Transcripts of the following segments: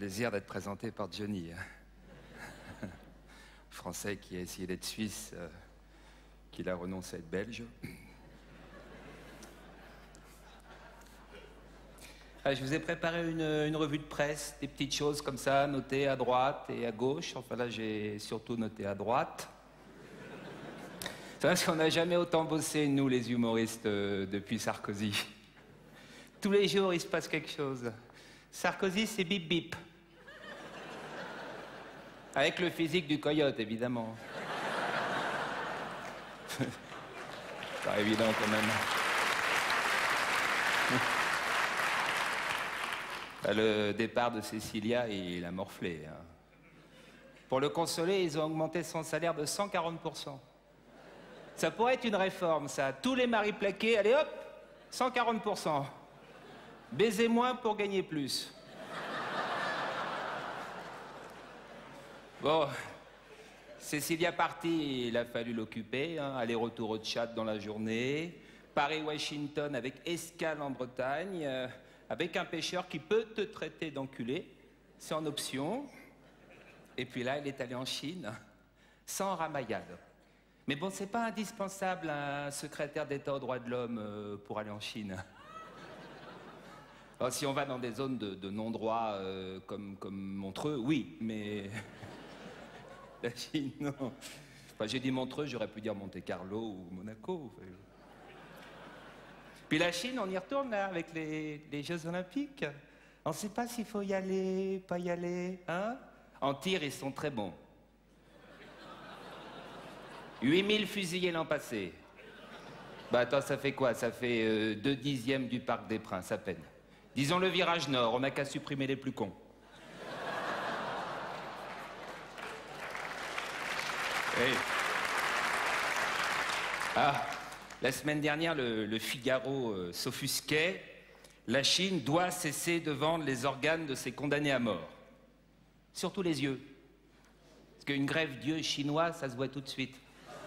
plaisir d'être présenté par Johnny. Français qui a essayé d'être suisse, qu'il a renoncé à être belge. Je vous ai préparé une revue de presse, des petites choses comme ça, notées à droite et à gauche. Enfin là, j'ai surtout noté à droite. C'est parce qu'on n'a jamais autant bossé, nous, les humoristes, depuis Sarkozy. Tous les jours, il se passe quelque chose. Sarkozy, c'est bip bip. Avec le physique du coyote, évidemment. C'est pas évident, quand même. Le départ de Cécilia, il a morflé. Hein. Pour le consoler, ils ont augmenté son salaire de 140%. Ça pourrait être une réforme, ça. Tous les maris plaqués, allez hop, 140%. Baiser moins pour gagner plus. Bon, Cécilia partie, il a fallu l'occuper. Hein. Aller-retour au Tchad dans la journée. Paris-Washington avec escale en Bretagne. Avec un pêcheur qui peut te traiter d'enculé. C'est en option. Et puis là, elle est allée en Chine, sans ramaillade. Mais bon, c'est pas indispensable un secrétaire d'État aux droits de l'homme pour aller en Chine. Alors, si on va dans des zones de non-droit comme Montreux, oui, mais... La Chine, non. Enfin, j'ai dit Montreux, j'aurais pu dire Monte-Carlo ou Monaco. Puis la Chine, on y retourne là, avec les Jeux Olympiques. On ne sait pas s'il faut y aller, pas y aller, hein? En tir, ils sont très bons. 8000 fusillés l'an passé. Bah attends, ça fait quoi? Ça fait 2/10 du Parc des Princes, à peine. Disons le virage nord, on n'a qu'à supprimer les plus cons. Hey. Ah, la semaine dernière, le Figaro s'offusquait. La Chine doit cesser de vendre les organes de ses condamnés à mort. Surtout les yeux. Parce qu'une greffe d'yeux chinois, ça se voit tout de suite.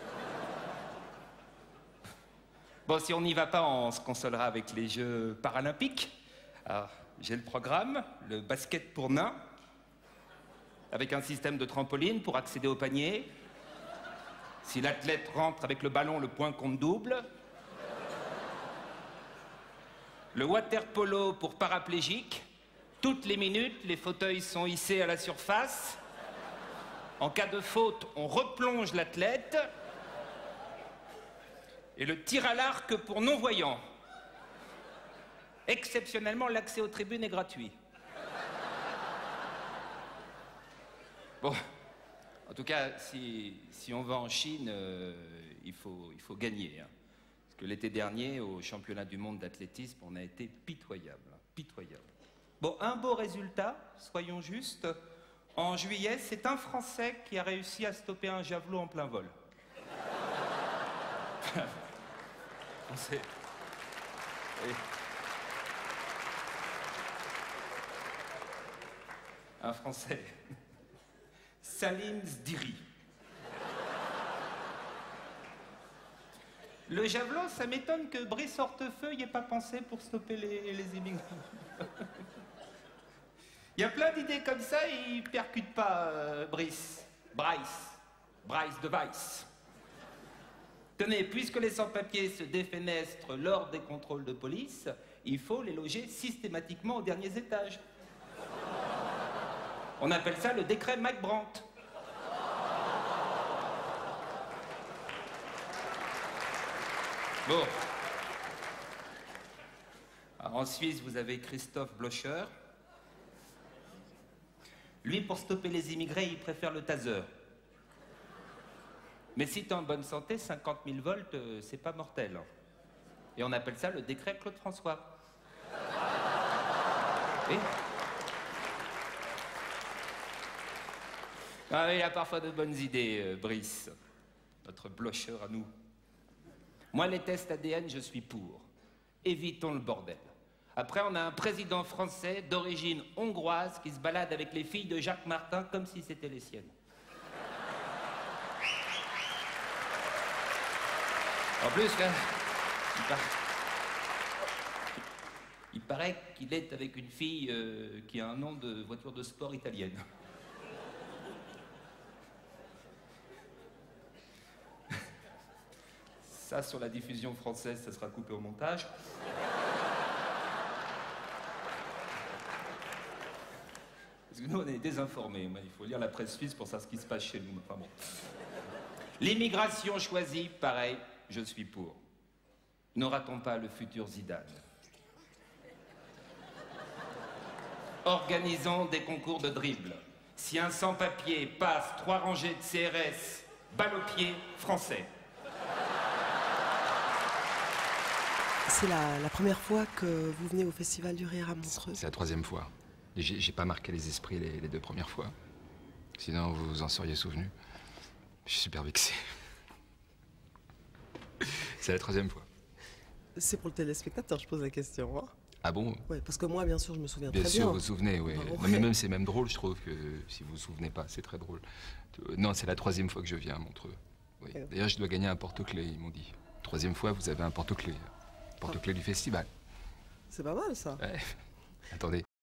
Bon, si on n'y va pas, on se consolera avec les Jeux paralympiques. Alors, j'ai le programme, le basket pour nains, avec un système de trampoline pour accéder au panier. Si l'athlète rentre avec le ballon, le point compte double. Le water polo pour paraplégiques. Toutes les minutes, les fauteuils sont hissés à la surface. En cas de faute, on replonge l'athlète. Et le tir à l'arc pour non-voyants. Exceptionnellement, l'accès aux tribunes est gratuit. Bon, en tout cas, si on va en Chine, il faut gagner. Hein. Parce que l'été dernier, au championnat du monde d'athlétisme, on a été pitoyable. Hein, pitoyable. Bon, un beau résultat, soyons justes. En juillet, c'est un Français qui a réussi à stopper un javelot en plein vol. On sait. Oui. Un Français. Salim Zdiri. Le javelot, ça m'étonne que Brice Hortefeux n'y ait pas pensé pour stopper les immigrants. Il y a plein d'idées comme ça et il ne percute pas Bryce de Weiss. Tenez, puisque les sans-papiers se défenestrent lors des contrôles de police, il faut les loger systématiquement aux derniers étages. On appelle ça le décret McBrandt. Bon. Alors, en Suisse, vous avez Christophe Blocher. Lui, pour stopper les immigrés, il préfère le taser. Mais si t'es en bonne santé, 50 000 volts, c'est pas mortel. Et on appelle ça le décret Claude François. Et ah, il a parfois de bonnes idées, Brice. Notre Blocher à nous. Moi, les tests ADN, je suis pour. Évitons le bordel. Après, on a un président français d'origine hongroise qui se balade avec les filles de Jacques Martin comme si c'était les siennes. En plus, là, Il paraît qu'il est avec une fille qui a un nom de voiture de sport italienne. Ça, sur la diffusion française, ça sera coupé au montage. Parce que nous, on est désinformés. Il faut lire la presse suisse pour savoir ce qui se passe chez nous. Enfin bon. L'immigration choisie, pareil, je suis pour. N'aura-t-on pas le futur Zidane? Organisons des concours de dribble. Si un sans-papier passe 3 rangées de CRS, balle au pied, français. C'est la première fois que vous venez au Festival du Rire à Montreux. C'est la 3e fois. J'ai pas marqué les esprits les 2 premières fois. Sinon, vous vous en seriez souvenu. Je suis super vexé. C'est la 3e fois. C'est pour le téléspectateur, je pose la question. Hein. Ah bon? Ouais, parce que moi, bien sûr, je me souviens Bien très sûr, bien. vous vous souvenez, oui. Bah, Non, mais même, c'est même drôle, je trouve, que si vous vous souvenez pas, c'est très drôle. Non, c'est la 3e fois que je viens à Montreux. Oui. D'ailleurs, je dois gagner un porte-clés, ils m'ont dit. 3e fois, vous avez un porte-clés. Porte-clés du festival. C'est pas mal, ça. Ouais. Attendez.